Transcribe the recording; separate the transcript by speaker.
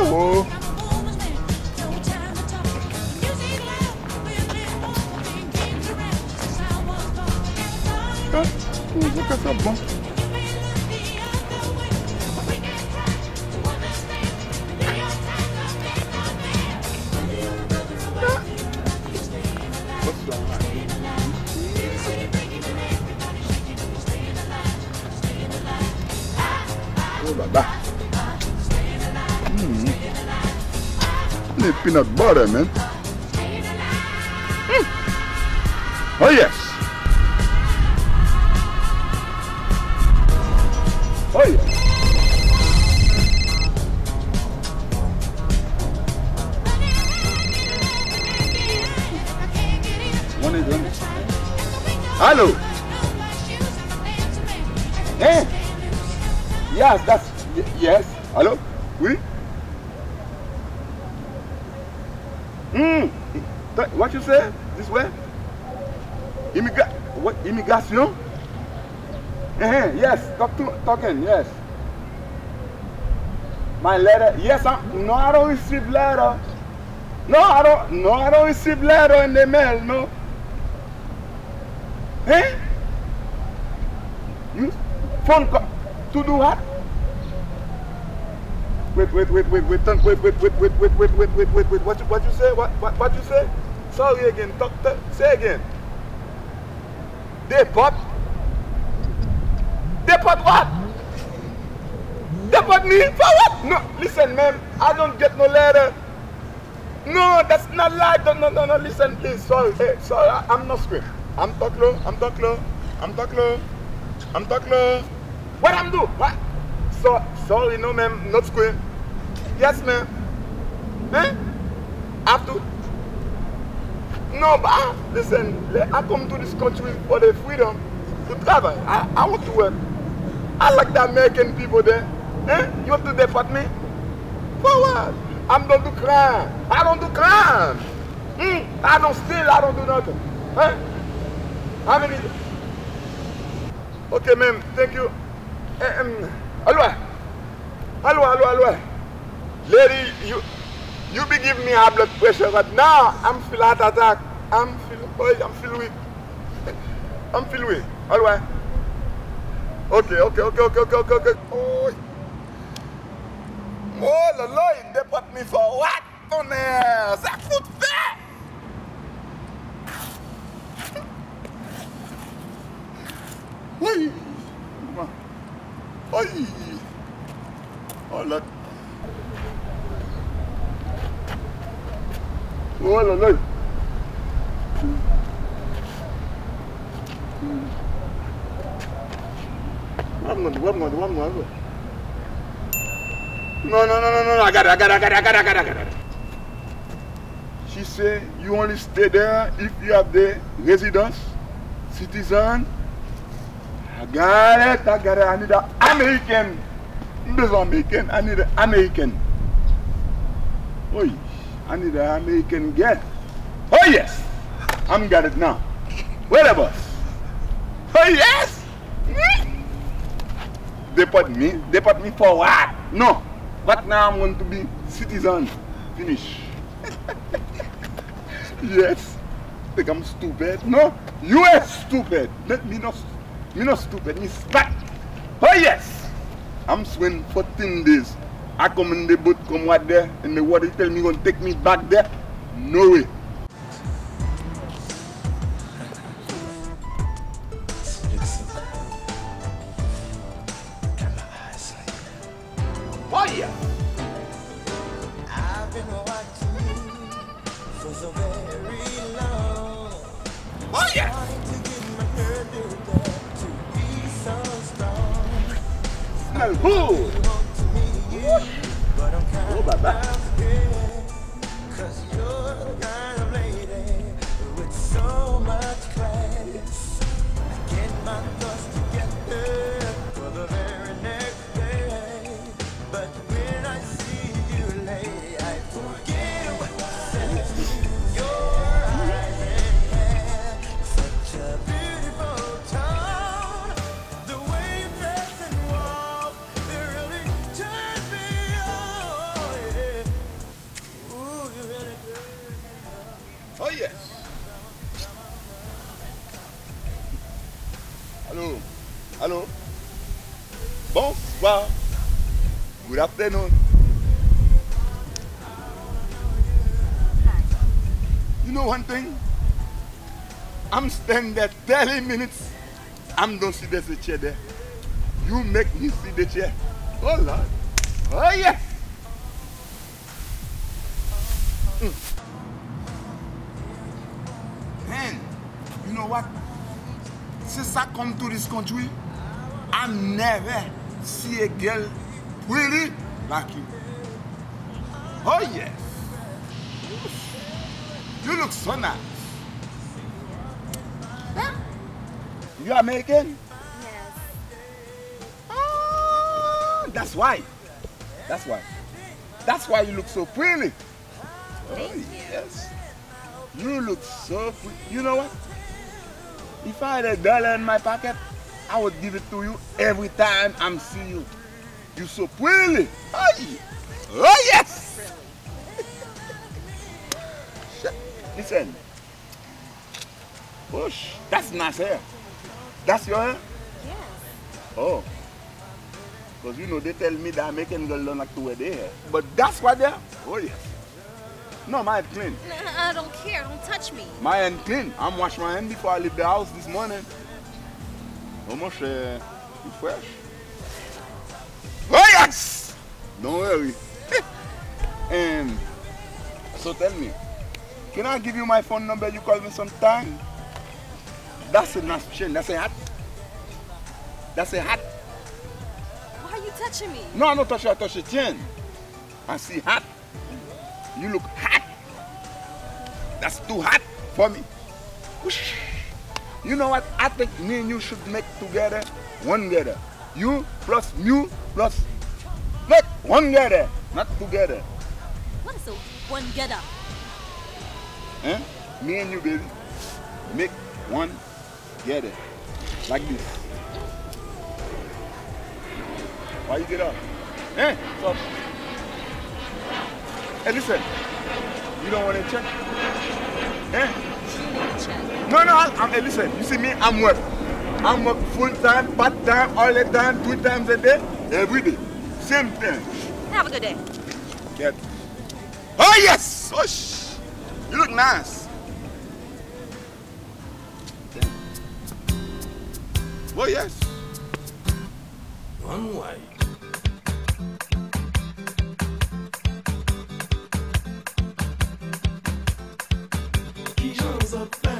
Speaker 1: whoa. Look at that bon. Oh là là. The peanut butter, man. Oh yes. Oh yeah. One is on. Hello. Hey. Yes, that's yes. Hello. Oui. What you say? This way? What immigration? Yes, talking, yes. My letter, yes, I don't receive letter. No, I don't receive letter in the mail, no. You phone call to do what? Wait, what you say? What you say? Sorry again, say again. Deport what? Deport me for what? No, listen, man, I don't get no letter. No, that's not like no, listen, please, sorry, I'm not screaming. I'm talk low. What I'm doing? What? Sorry, no, ma'am, not scream. Yes, ma'am. After? No, but listen, I come to this country for the freedom to travel. I want to work. I like the American people there. You want to deport me? For what? I don't do crime. I don't do crime. I don't steal. I don't do nothing. How many? Okay, ma'am. Thank you. Hello. Lady, you be giving me high blood pressure, but now I'm feel heart attack. I'm feel weak. I'm feel weak. Hello. Okay. Oh, the Lord, they put me for what on there? Ça coûte fait. Oui. Oh là. Oh là là. One more. No, I got it. She said you only stay there if you have the residence, citizen. I got it. I need an American. I need an American. Oh, I need an American girl. Oh yes, I'm got it now. Where the boss? Oh yes. Deport me for what? No. But now I'm going to be citizen. Finish. Yes. Think I'm stupid? No. You are stupid. Me not stupid. Me smart. Oh yes. I'm swimming 14 days. I come in the boat, come right there, and the water tell me going to take me back there. No way. Oh yeah. I've been watching you for so very long. Oh yeah. Trying to get my nerve built up to be so strong. Smell good. But I'm kind of scared, 'cause you're the kind of lady with so much class. I get my thoughts together for the very next day. But when I see you, lady, I forget what I said. Your eyes and hair, such a beautiful tone. The way you dress and walk, it really turns me on. Yeah.
Speaker 2: Bonsoir. Good afternoon. You know one thing? I'm standing there 30 minutes. I don't see there's a chair there. You make me see the chair. Oh Lord. Oh yes. Man, you know what? Since I come to this country, I never see a girl pretty like you. Oh yes. You look so nice. Huh? You American?
Speaker 3: Yes.
Speaker 2: Ah, that's why. That's why. That's why you look so pretty.
Speaker 3: Thank you.
Speaker 2: Yes. You look so pretty. You know what? If I had $1 in my pocket, I would give it to you every time I'm seeing you. You so pretty. Oh yes. Listen. Push. That's nice hair. That's your hair?
Speaker 3: Yes.
Speaker 2: Oh. Because you know they tell me that American girls don't like to wear their hair. But that's what they are? Oh yes. No, my hand clean.
Speaker 3: I don't care. Don't touch me.
Speaker 2: My hand clean. I'm washing my hand before I leave the house this morning. Almost you fresh. Oh yes! Don't worry. So tell me, can I give you my phone number? You call me sometime? That's a nice chain. That's a hat. That's a hat.
Speaker 3: Why are you touching me?
Speaker 2: No, I don't touch you. I touch your chin. I see hat. You look hot. That's too hot for me. Whoosh. You know what? I think me and you should make together one together. You plus you plus make one together, not together.
Speaker 3: What is a one getter?
Speaker 2: Eh? Me and you, baby, make one together, like this. Why you get up? Eh? So, hey, listen. You don't want to check? Eh? No, hey, listen. You see me? I'm work. I'm work full time, part time, all the time, 2 times a day, every day. Same thing.
Speaker 3: Have a good day.
Speaker 2: Get. Oh yes! Oh shh! You look nice. Oh yes.
Speaker 1: One way. Qui j'en